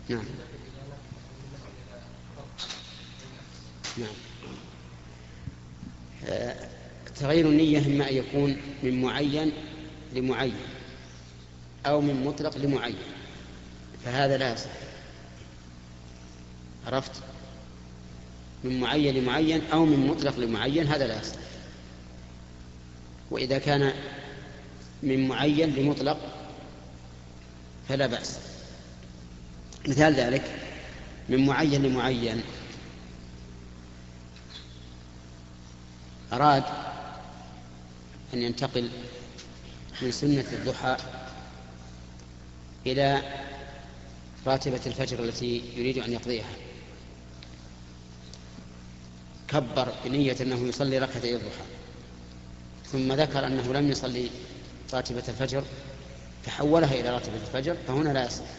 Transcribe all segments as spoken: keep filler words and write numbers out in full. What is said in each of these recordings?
نعم. نعم. تغيير النية إما أن يكون من معين لمعين أو من مطلق لمعين، فهذا لا يصح. عرفت؟ من معين لمعين أو من مطلق لمعين هذا لا يصح. وإذا كان من معين لمطلق فلا بأس. مثال ذلك من معين لمعين، أراد أن ينتقل من سنة الضحى إلى راتبة الفجر التي يريد أن يقضيها، كبر بنية أنه يصلي ركعتي الضحى، ثم ذكر أنه لم يصلي راتبة الفجر فحولها إلى راتبة الفجر، فهنا لا يصح،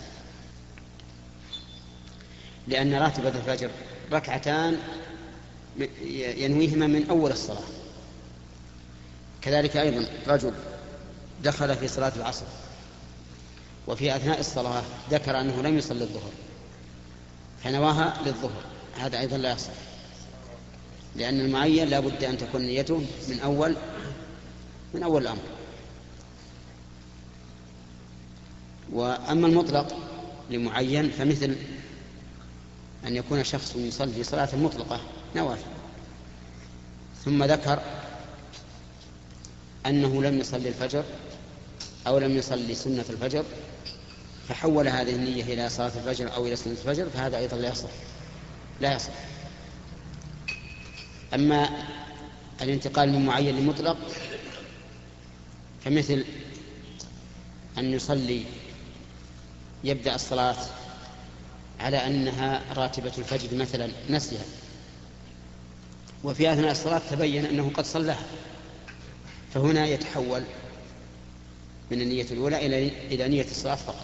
لأن راتبة الفجر ركعتان ينويهما من أول الصلاة. كذلك أيضا رجل دخل في صلاة العصر وفي أثناء الصلاة ذكر أنه لم يصلي الظهر فنواها للظهر، هذا أيضا لا يصح، لأن المعين لا بد أن تكون نيته من أول من أول الأمر. وأما المطلق لمعين فمثل أن يكون شخص يصلي صلاة مطلقة نوافل ثم ذكر أنه لم يصلي الفجر أو لم يصلي سنة الفجر فحول هذه النية إلى صلاة الفجر أو إلى سنة الفجر، فهذا أيضا لا يصح لا يصح. أما الانتقال من معين لمطلق فمثل أن يصلي يبدأ الصلاة على أنها راتبة الفجر مثلا نسيها، وفي أثناء الصلاة تبين أنه قد صلاها، فهنا يتحول من النية الأولى إلى نية الصلاة فقط.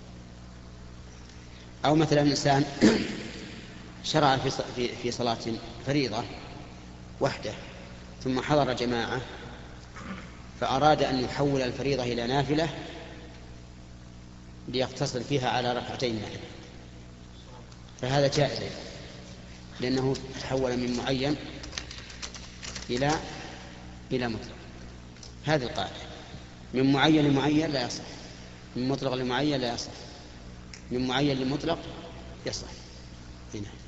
أو مثلا إنسان شرع في صلاة فريضة وحده ثم حضر جماعة فأراد أن يحول الفريضة إلى نافلة ليقتصر فيها على ركعتين مثلا، فهذا جائز لأنه تحول من معين إلى إلى مطلق. هذه القاعدة، من معين لمعين لا يصح، من مطلق لمعين لا يصح، من معين لمطلق يصح. هنا